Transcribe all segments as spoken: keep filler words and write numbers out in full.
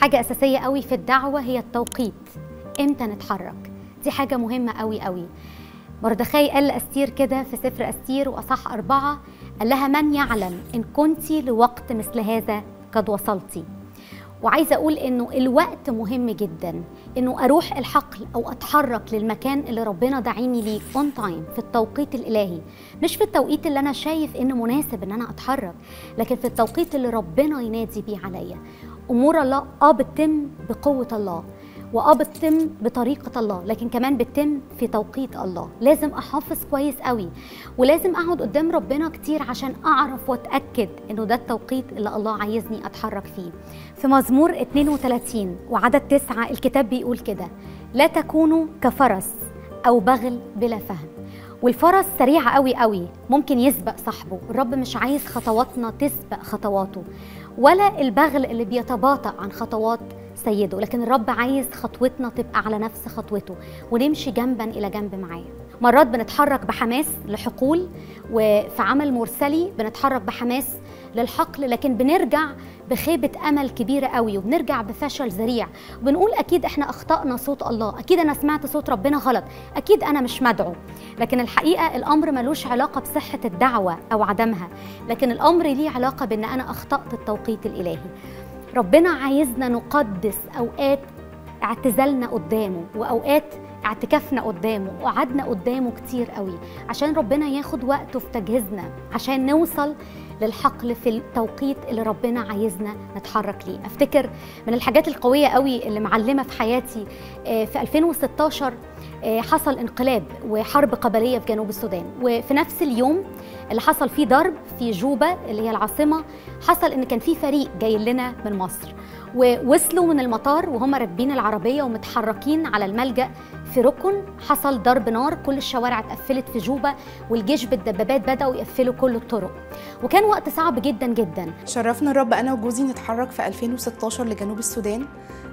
حاجة أساسية قوي في الدعوة هي التوقيت، إمتى نتحرك. دي حاجة مهمة قوي قوي. مردخاي قال لأستير كده في سفر أستير وأصح أربعة، قال لها: من يعلم إن كنت لوقت مثل هذا قد وصلتي. وعايزة أقول إنه الوقت مهم جدا، إنه أروح الحقل أو أتحرك للمكان اللي ربنا داعيني ليه on time، في التوقيت الإلهي، مش في التوقيت اللي أنا شايف إنه مناسب إن أنا أتحرك، لكن في التوقيت اللي ربنا ينادي بيه عليا. أمور الله آه بتتم بقوة الله، وآه بتتم بطريقة الله، لكن كمان بتتم في توقيت الله. لازم أحافظ كويس قوي، ولازم أقعد قدام ربنا كتير عشان أعرف وأتأكد إنه ده التوقيت اللي الله عايزني أتحرك فيه. في مزمور اثنين وثلاثين وعدد تسعة الكتاب بيقول كده: لا تكونوا كفرس أو بغل بلا فهم. والفرس سريع قوي قوي، ممكن يسبق صاحبه. الرب مش عايز خطواتنا تسبق خطواته، ولا البغل اللي بيتباطأ عن خطوات سيده، لكن الرب عايز خطوتنا تبقى على نفس خطوته ونمشي جنبا إلى جنب معاه. مرات بنتحرك بحماس لحقول، وفي عمل مرسلي بنتحرك بحماس للحقل، لكن بنرجع بخيبة أمل كبيرة قوي، وبنرجع بفشل ذريع، وبنقول أكيد إحنا أخطأنا صوت الله، أكيد أنا سمعت صوت ربنا غلط، أكيد أنا مش مدعو. لكن الحقيقة الأمر ملوش علاقة بصحة الدعوة أو عدمها، لكن الأمر ليه علاقة بأن أنا أخطأت التوقيت الإلهي. ربنا عايزنا نقدس أوقات اعتزلنا قدامه، وأوقات اعتكافنا قدامه، وقعدنا قدامه كتير قوي، عشان ربنا ياخد وقته في تجهيزنا عشان نوصل للحقل في التوقيت اللي ربنا عايزنا نتحرك ليه. افتكر من الحاجات القوية قوي اللي معلمة في حياتي، في ألفين وستاشر حصل انقلاب وحرب قبلية في جنوب السودان، وفي نفس اليوم اللي حصل فيه ضرب في جوبا اللي هي العاصمة، حصل ان كان في فريق جاي لنا من مصر، ووصلوا من المطار وهم راكبين العربية ومتحركين على الملجأ في ركن. حصل ضرب نار، كل الشوارع اتقفلت في جوبا، والجيش بالدبابات بدأوا يقفلوا كل الطرق، وكان وقت صعب جدا جدا. شرفنا الرب أنا وجوزي نتحرك في ألفين وستاشر لجنوب السودان.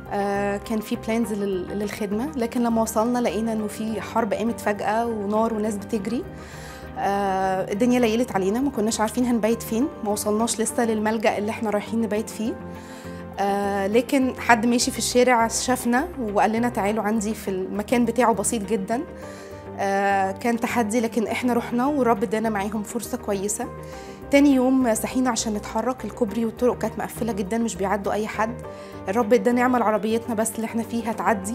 آه كان في بلانز للخدمة، لكن لما وصلنا لقينا إنه في حرب قامت فجأة ونار وناس بتجري. آه الدنيا ليلت علينا، ما كناش عارفين هنبيت فين، ما وصلناش لسه للملجأ اللي احنا رايحين نبيت فيه. آه لكن حد ماشي في الشارع شافنا وقال لنا تعالوا عندي في المكان بتاعه، بسيط جدا. آه كان تحدي، لكن احنا رحنا والرب ادانا معاهم فرصة كويسة. تاني يوم صحينا عشان نتحرك، الكوبري والطرق كانت مقفلة جدا، مش بيعدوا أي حد. الرب ادانا نعمة عربيتنا بس اللي احنا فيها تعدي.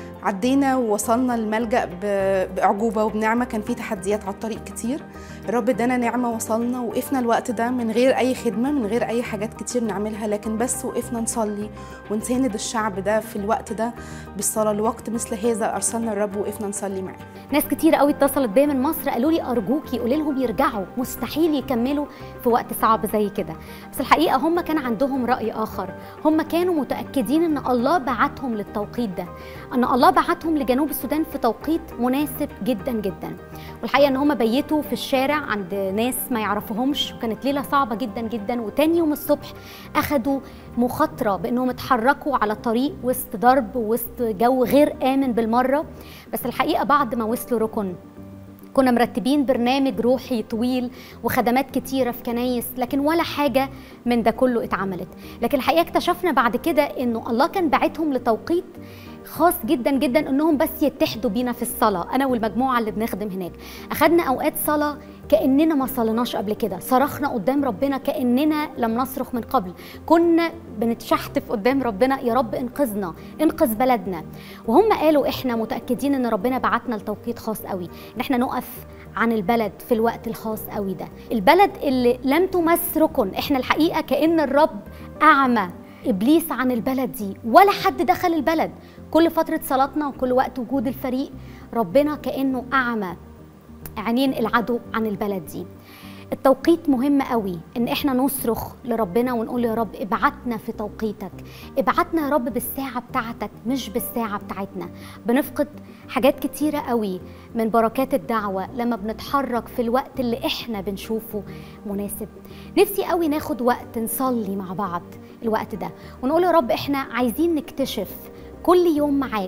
عدينا ووصلنا الملجأ بأعجوبة وبنعمة. كان في تحديات على الطريق كتير، الرب ادانا نعمة، وصلنا وقفنا الوقت ده من غير أي خدمة، من غير أي حاجات كتير نعملها، لكن بس وقفنا نصلي ونساند الشعب ده في الوقت ده بالصلاة. لوقت مثل هذا أرسلنا الرب وقفنا نصلي معاه. ناس كتير قوي اتصلت بيا من مصر قالوا لي أرجوكي قولي لهم يرجعوا، مستحيل يكملوا في وقت صعب زي كده. بس الحقيقة هم كان عندهم رأي آخر، هم كانوا متأكدين إن الله بعتهم للتوقيت ده، أن الله بعتهم لجنوب السودان في توقيت مناسب جدا جدا. والحقيقة إن هم بيتوا في الشارع عند ناس ما يعرفوهمش، وكانت ليلة صعبة جدا جدا. وتاني يوم الصبح أخدوا مخاطرة بأنهم اتحركوا على طريق وسط ضرب ووسط جو غير آمن بالمرة. بس الحقيقة بعد ما وصلوا ركن كنا مرتبين برنامج روحي طويل وخدمات كتيرة في كنايس، لكن ولا حاجة من ده كله اتعملت. لكن الحقيقة اكتشفنا بعد كده إنه الله كان باعتهم لتوقيت خاص جدا جدا، انهم بس يتحدوا بينا في الصلاه. انا والمجموعه اللي بنخدم هناك اخذنا اوقات صلاه كاننا ما صليناش قبل كده، صرخنا قدام ربنا كاننا لم نصرخ من قبل، كنا بنتشحتف قدام ربنا: يا رب انقذنا، انقذ بلدنا. وهم قالوا احنا متاكدين ان ربنا بعتنا لتوقيت خاص قوي، ان احنا نقف عن البلد في الوقت الخاص قوي ده، البلد اللي لم تمس ركن. احنا الحقيقه كأن الرب اعمى إبليس عن البلد دي، ولا حد دخل البلد. كل فترة صلاتنا وكل وقت وجود الفريق ربنا كأنه أعمى عينين العدو عن البلد دي. التوقيت مهم قوي، ان احنا نصرخ لربنا ونقول يا رب ابعتنا في توقيتك، ابعتنا يا رب بالساعة بتاعتك مش بالساعة بتاعتنا. بنفقد حاجات كتيرة قوي من بركات الدعوة لما بنتحرك في الوقت اللي احنا بنشوفه مناسب. نفسي قوي ناخد وقت نصلي مع بعض الوقت ده ونقول يا رب احنا عايزين نكتشف كل يوم معاك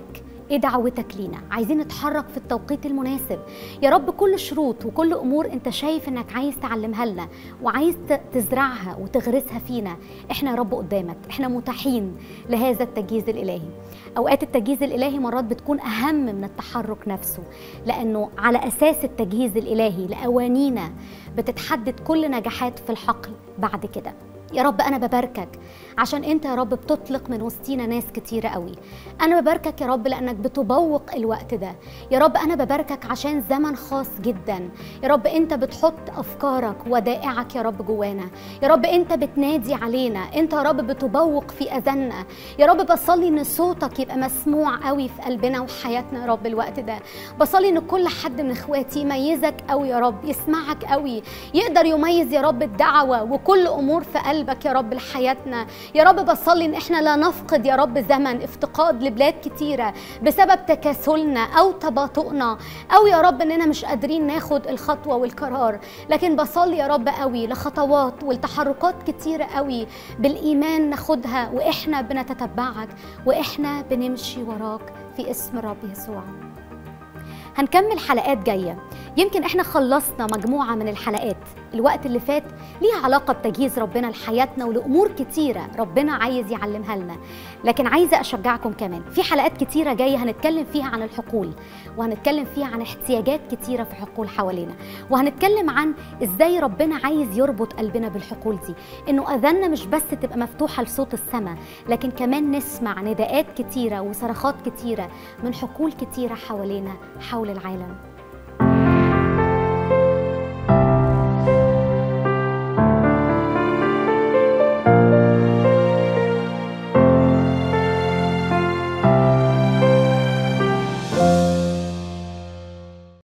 ايه دعوتك لينا؟ عايزين نتحرك في التوقيت المناسب. يا رب كل شروط وكل امور انت شايف انك عايز تعلمها لنا وعايز تزرعها وتغرسها فينا، احنا يا رب قدامك، احنا متاحين لهذا التجهيز الالهي. اوقات التجهيز الالهي مرات بتكون اهم من التحرك نفسه، لانه على اساس التجهيز الالهي لاوانينا بتتحدد كل نجاحات في الحقل بعد كده. يا رب أنا بباركك عشان أنت يا رب بتطلق من وسطينا ناس كتيرة قوي. أنا بباركك يا رب لأنك بتبوق الوقت ده. يا رب أنا بباركك عشان زمن خاص جدا. يا رب أنت بتحط أفكارك ودائعك يا رب جوانا. يا رب أنت بتنادي علينا، أنت يا رب بتبوق في أذاننا. يا رب بصلي إن صوتك يبقى مسموع قوي في قلبنا وحياتنا يا رب الوقت ده. بصلي إن كل حد من إخواتي يميزك قوي يا رب، يسمعك قوي، يقدر يميز يا رب الدعوة وكل أمور في قلبك قلبك يا رب لحياتنا. يا رب بصلي ان احنا لا نفقد يا رب زمن افتقاد لبلاد كتيرة بسبب تكاسلنا او تباطؤنا، او يا رب اننا مش قادرين ناخد الخطوة والقرار. لكن بصلي يا رب قوي لخطوات والتحركات كتيرة قوي بالايمان ناخدها واحنا بنتتبعك واحنا بنمشي وراك في اسم الرب يسوع. هنكمل حلقات جاية. يمكن احنا خلصنا مجموعة من الحلقات الوقت اللي فات ليها علاقة بتجهيز ربنا لحياتنا ولأمور كتيرة ربنا عايز يعلمها لنا، لكن عايزة أشجعكم كمان في حلقات كتيرة جاية هنتكلم فيها عن الحقول، وهنتكلم فيها عن احتياجات كتيرة في حقول حوالينا، وهنتكلم عن إزاي ربنا عايز يربط قلبنا بالحقول دي، إنه أذاننا مش بس تبقى مفتوحة لصوت السماء، لكن كمان نسمع نداءات كتيرة وصرخات كتيرة من حقول كتيرة حوالينا حول العالم.